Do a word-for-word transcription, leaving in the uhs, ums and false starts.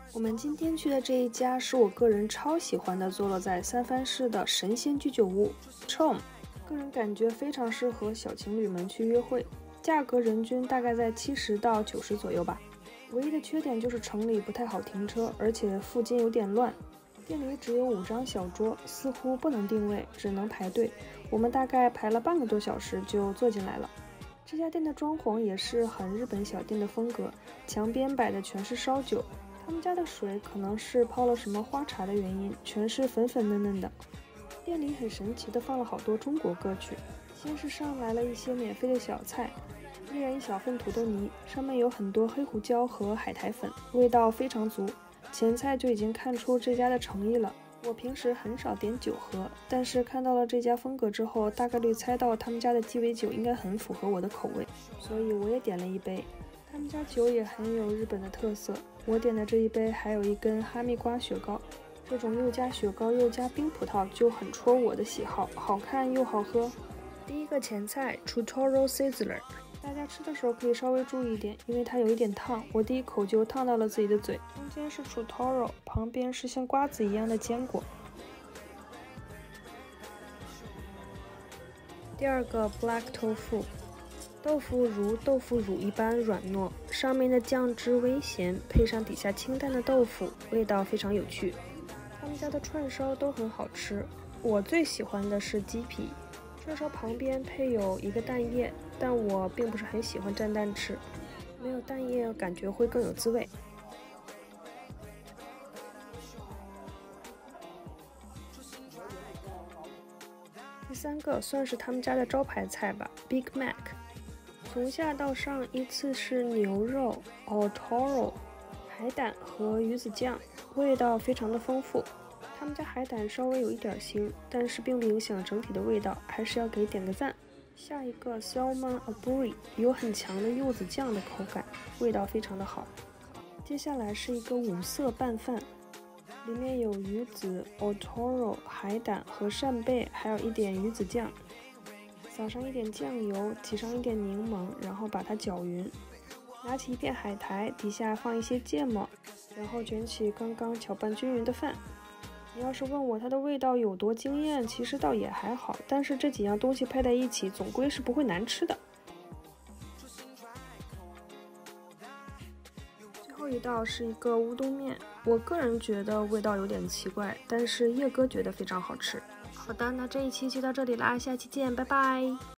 我们今天去的这一家是我个人超喜欢的，坐落在三藩市的神仙居酒屋 Chom， 个人感觉非常适合小情侣们去约会，价格人均大概在七十到九十左右吧。唯一的缺点就是城里不太好停车，而且附近有点乱。店里只有五张小桌，似乎不能定位，只能排队。我们大概排了半个多小时就坐进来了。这家店的装潢也是很日本小店的风格，墙边摆的全是烧酒。他们家的水可能是泡了什么花茶的原因，全是粉粉嫩嫩的。店里很神奇的放了好多中国歌曲。先是上来了一些免费的小菜，一人一小份土豆泥，上面有很多黑胡椒和海苔粉，味道非常足。前菜就已经看出这家的诚意了。我平时很少点酒喝，但是看到了这家风格之后，大概率猜到他们家的鸡尾酒应该很符合我的口味，所以我也点了一杯。他们家酒也很有日本的特色，我点的这一杯还有一根哈密瓜雪糕，这种又加雪糕又加冰葡萄就很戳我的喜好，好看又好喝。第一个前菜 Chutoro Sizzler， 大家吃的时候可以稍微注意一点，因为它有一点烫，我第一口就烫到了自己的嘴。中间是 Chutoro， 旁边是像瓜子一样的坚果。第二个 Black Tofu， 豆腐如豆腐乳一般软糯，上面的酱汁微咸，配上底下清淡的豆腐，味道非常有趣。他们家的串烧都很好吃，我最喜欢的是鸡皮。串烧旁边配有一个蛋液，但我并不是很喜欢蘸蛋吃，没有蛋液感觉会更有滋味。第三个算是他们家的招牌菜吧 ，Big Mac。从下到上依次是牛肉、Otoro、海胆和鱼子酱，味道非常的丰富。他们家海胆稍微有一点腥，但是并不影响整体的味道，还是要给点个赞。下一个 Salmon Aburi 有很强的柚子酱的口感，味道非常的好。接下来是一个五色拌饭，里面有鱼子、Otoro、海胆和扇贝，还有一点鱼子酱。撒上一点酱油，挤上一点柠檬，然后把它搅匀。拿起一片海苔，底下放一些芥末，然后卷起刚刚搅拌均匀的饭。你要是问我它的味道有多惊艳，其实倒也还好，但是这几样东西配在一起，总归是不会难吃的。最后一道是一个乌冬面，我个人觉得味道有点奇怪，但是叶哥觉得非常好吃。好的，那这一期就到这里啦，下期见，拜拜。